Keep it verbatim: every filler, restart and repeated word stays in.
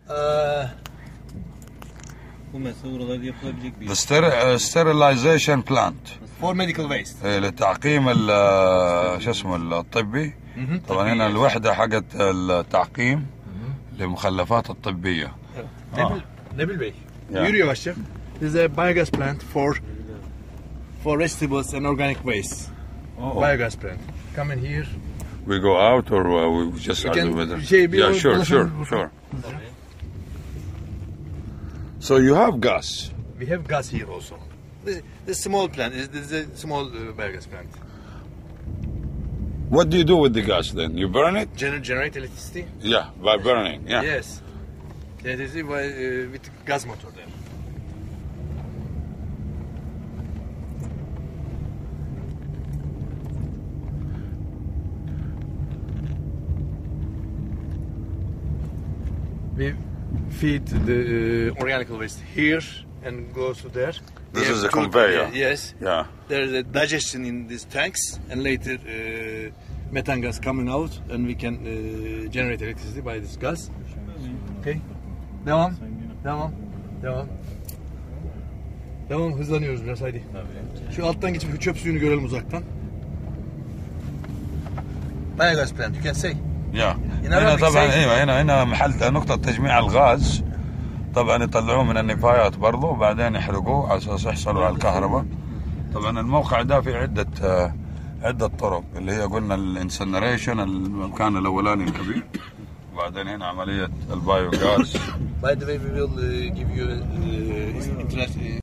Uh, Bu mesela oralarda yapılabilecek bir The ster- sterilization plant for medical waste. لتعقيم ال- شو اسمه الطبي. طبعا هنا الوحدة حقت التعقيم للمخلفات الطبية. Nebil, Nebil Bey, Yeah. yürü yavaşça. This is a biogas plant for for vegetables and organic waste. Oh. Biogas plant. Come in here. We go out or uh, we just We are can- with it? şey, bir Yeah, o- sure, sure, dolaşalım. sure. So you have gas. We have gas here also. This, this small plant. This is a small uh, biogas plant. What do you do with the gas then? You burn it? Gener- generate electricity. Yeah, by burning. Yeah. Yes. Electricity by, uh, with gas motor there. We feed the uh, organic waste here and goes to there. We This have is a two- conveyor. Yes. Yeah. There is a digestion in these tanks, and later uh, methane gas coming out, and we can uh, generate electricity by this gas. Okay. Devam. Devam. Devam. Devam. Hızlanıyoruz biraz hadi. Şu alttan geçip şu çöp suyunu görelim uzaktan. Biogas plant. You can say. Yeah. هنا هنا طبعا بيسيف. ايوه هنا هنا محل نقطة تجميع الغاز. طبعا يطلعوه من النفايات برضه وبعدين يحرقوه على اساس يحصلوا على الكهرباء. طبعا الموقع ده في عدة آه، عدة طرق اللي هي قلنا الانسنريشن المكان الاولاني الكبير. وبعدين هنا عملية البايو غاز. By the way, we will uh, give you uh, internet. Uh,